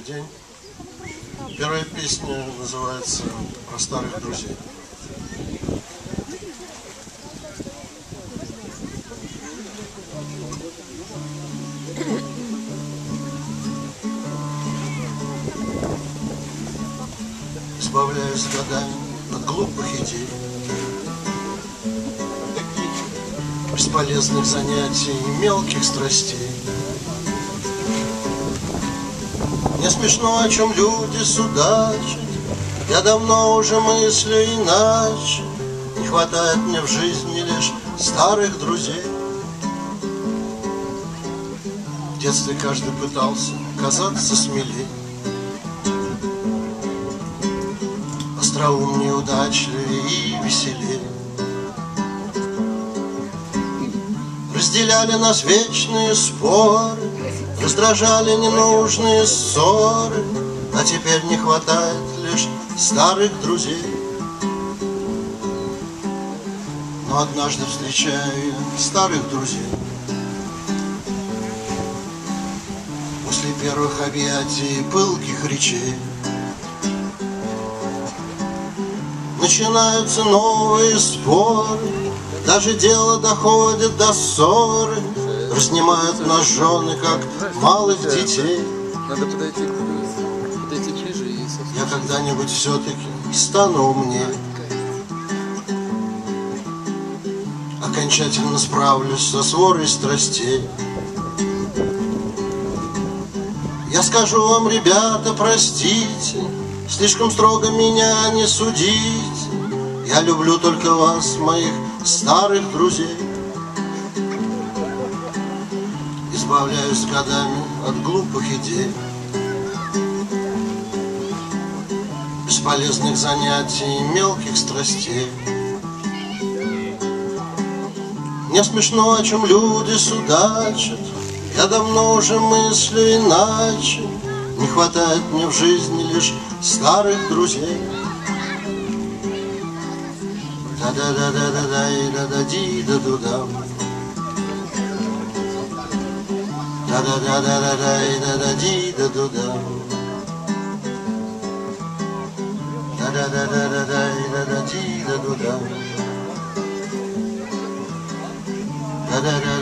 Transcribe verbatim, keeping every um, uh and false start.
день. Первая песня называется «Про старых друзей». Избавляюсь годами от глупых идей, бесполезных занятий и мелких страстей. Мне смешно, о чем люди судачат, я давно уже мыслю иначе. Не хватает мне в жизни лишь старых друзей. В детстве каждый пытался казаться смелей, остроумнее, удачливее и веселее. Разделяли нас вечные споры, раздражали ненужные ссоры, а теперь не хватает лишь старых друзей. Но однажды встречаю я старых друзей. После первых объятий и пылких речей начинаются новые споры, даже дело доходит до ссоры. Разнимают нас жены, как малых детей. Надо подойти, подойти ближе и... Я когда-нибудь все-таки стану умнее, окончательно справлюсь со сворой страстей. Я скажу вам, ребята, простите, слишком строго меня не судите. Я люблю только вас, моих старых друзей. Избавляюсь годами от глупых идей, бесполезных занятий и мелких страстей. Мне смешно, о чем люди судачат, я давно уже мыслю иначе. Не хватает мне в жизни лишь старых друзей. Да-да-да-да-да-да-да-ди-да-ду-да. Да-да-да-да-да-да-да-ди-да-ду-да. Да-да-да-да-да-да-да-ди-да-ду-да. Да-да-да.